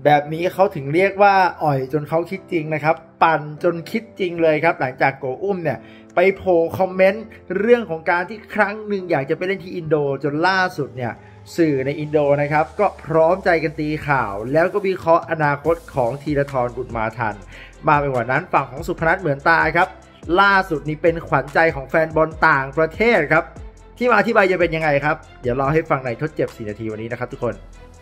แบบนี้เขาถึงเรียกว่าอ่อยจนเขาคิดจริงนะครับปั่นจนคิดจริงเลยครับหลังจากโกอุ้มเนี่ยไปโผล่คอมเมนต์เรื่องของการที่ครั้งหนึ่งอยากจะไปเล่นที่อินโดจนล่าสุดเนี่ยสื่อในอินโดนะครับก็พร้อมใจกันตีข่าวแล้วก็วิเคราะห์อนาคตของธีรทรบุญมาทันมาไปกว่านั้นฝั่งของสุพนัทเหมือนตาครับล่าสุดนี้เป็นขวัญใจของแฟนบอลต่างประเทศครับที่มาอธิบายจะเป็นยังไงครับเดี๋ยวรอให้ฟังในทดเจ็บ4 นาทีวันนี้นะครับทุกคน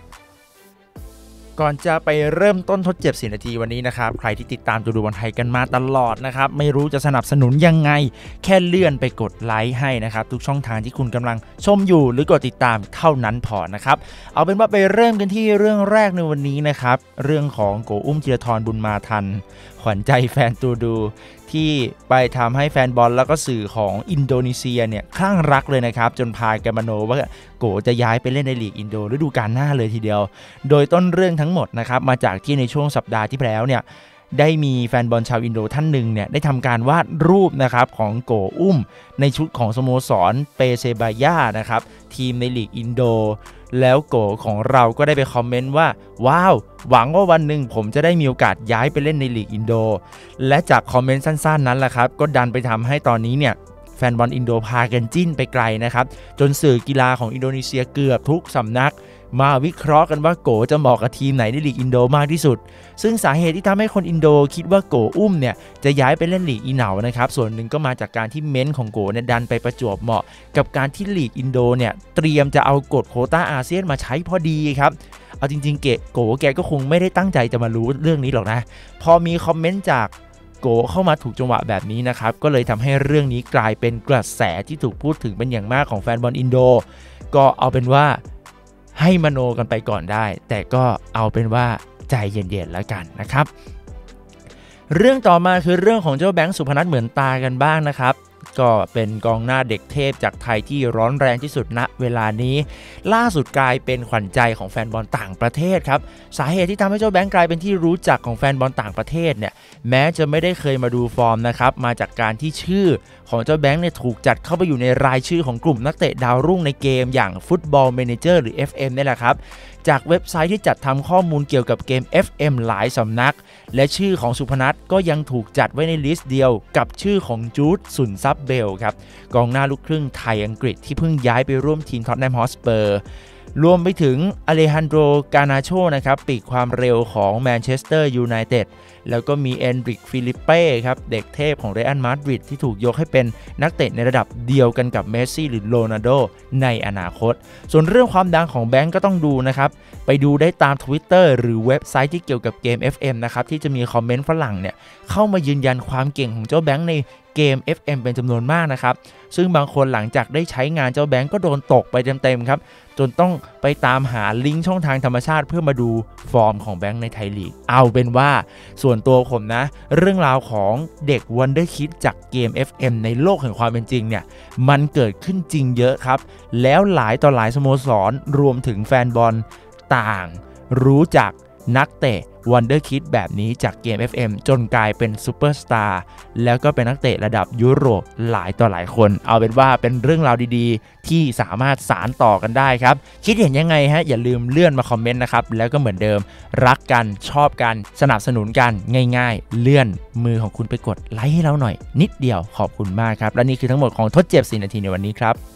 ก่อนจะไปเริ่มต้นทดเจ็บ4 นาทีวันนี้นะครับใครที่ติดตามดูบอลไทยกันมาตลอดนะครับไม่รู้จะสนับสนุนยังไงแค่เลื่อนไปกดไลค์ให้นะครับทุกช่องทางที่คุณกำลังชมอยู่หรือกดติดตามเท่านั้นพอนะครับเอาเป็นว่าไปเริ่มกันที่เรื่องแรกในวันนี้นะครับเรื่องของโกอุ้มธีรทรบุญมาทันขวัญใจแฟนตูดูที่ไปทำให้แฟนบอลแล้วก็สื่อของอินโดนีเซียเนี่ยคลั่งรักเลยนะครับจนพากันมโนว่าโกจะย้ายไปเล่นในลีกอินโดฤดูกาลหน้าเลยทีเดียวโดยต้นเรื่องทั้งหมดนะครับมาจากที่ในช่วงสัปดาห์ที่แล้วเนี่ยได้มีแฟนบอลชาวอินโดท่านหนึ่งเนี่ยได้ทำการวาดรูปนะครับของโกอุ้มในชุดของสโมสรเปเซบายานะครับทีมในลีกอินโดแล้วโกของเราก็ได้ไปคอมเมนต์ว่าว้าวหวังว่าวันหนึ่งผมจะได้มีโอกาสย้ายไปเล่นในลีกอินโดและจากคอมเมนต์สั้นๆนั้นแหละครับก็ดันไปทำให้ตอนนี้เนี่ยแฟนบอลอินโดพากันจิ้นไปไกลนะครับจนสื่อกีฬาของอินโดนีเซียเกือบทุกสำนักมาวิเคราะห์กันว่าโกจะเหมาะกับทีมไหนในลีกอินโดมากที่สุดซึ่งสาเหตุที่ทำให้คนอินโดคิดว่าโกอุ้มเนี่ยจะย้ายไปเล่นลีกอีเหนานะครับส่วนหนึ่งก็มาจากการที่เม้นของโกเนี่ยดันไปประจวบเหมาะกับการที่ลีกอินโดเนี่ยเตรียมจะเอากฎโควต้าอาเซียนมาใช้พอดีครับเอาจริงๆโกแกก็คงไม่ได้ตั้งใจจะมารู้เรื่องนี้หรอกนะพอมีคอมเมนต์จากโกเข้ามาถูกจังหวะแบบนี้นะครับก็เลยทำให้เรื่องนี้กลายเป็นกระแสที่ถูกพูดถึงเป็นอย่างมากของแฟนบอลอินโดก็เอาเป็นว่าให้มโนกันไปก่อนได้แต่ก็เอาเป็นว่าใจเย็นๆแล้วกันนะครับเรื่องต่อมาคือเรื่องของเจ้าแบงค์สุพนัทเหมือนตากันบ้างนะครับก็เป็นกองหน้าเด็กเทพจากไทยที่ร้อนแรงที่สุดณเวลานี้ล่าสุดกลายเป็นขวัญใจของแฟนบอลต่างประเทศครับสาเหตุที่ทำให้เจ้าแบงค์กลายเป็นที่รู้จักของแฟนบอลต่างประเทศเนี่ยแม้จะไม่ได้เคยมาดูฟอร์มนะครับมาจากการที่ชื่อของเจ้าแบงค์เนี่ยถูกจัดเข้าไปอยู่ในรายชื่อของกลุ่มนักเตะดาวรุ่งในเกมอย่าง Football Manager หรือ FM นี่แหละครับจากเว็บไซต์ที่จัดทำข้อมูลเกี่ยวกับเกม FM หลายสำนักและชื่อของสุพนัทก็ยังถูกจัดไว้ในลิสต์เดียวกับชื่อของจูดสุนซับเบลครับกองหน้าลูกครึ่งไทยอังกฤษที่เพิ่งย้ายไปร่วมทีมท็อตแนมฮอตสเปอร์รวมไปถึงอเลฮันโดรกานาโชนะครับปีกความเร็วของแมนเชสเตอร์ยูไนเต็ดแล้วก็มีเอนริกฟิลิปเป้ครับเด็กเทพของเรอัลมาดริดที่ถูกยกให้เป็นนักเตะในระดับเดียวกันกับเมสซี่หรือโรนัลโดในอนาคตส่วนเรื่องความดังของแบงก์ก็ต้องดูนะครับไปดูได้ตาม Twitter หรือเว็บไซต์ที่เกี่ยวกับเกม FM นะครับที่จะมีคอมเมนต์ฝรั่งเนี่ยเข้ามายืนยันความเก่งของเจ้าแบงก์ในเกม FM เป็นจำนวนมากนะครับซึ่งบางคนหลังจากได้ใช้งานเจ้าแบงก์ก็โดนตกไปเต็มๆครับจนต้องไปตามหาลิงก์ช่องทางธรรมชาติเพื่อมาดูฟอร์มของแบงก์ในไทยลีกเอาเป็นว่าส่วนตัวผมนะเรื่องราวของเด็กวันเดอร์คิดจากเกม FM ในโลกแห่งความเป็นจริงเนี่ยมันเกิดขึ้นจริงเยอะครับแล้วหลายต่อหลายสโมสรรวมถึงแฟนบอลต่างรู้จักนักเตะวันเดอร์คิดแบบนี้จากเกม FM จนกลายเป็นซูเปอร์สตาร์แล้วก็เป็นนักเตะระดับยุโรปหลายต่อหลายคนเอาเป็นว่าเป็นเรื่องราวดีๆที่สามารถสานต่อกันได้ครับคิดเห็นยังไงฮะอย่าลืมเลื่อนมาคอมเมนต์นะครับแล้วก็เหมือนเดิมรักกันชอบกันสนับสนุนกันง่ายๆเลื่อนมือของคุณไปกดไลค์ให้เราหน่อยนิดเดียวขอบคุณมากครับและนี่คือทั้งหมดของทดเจ็บ4 นาทีในวันนี้ครับ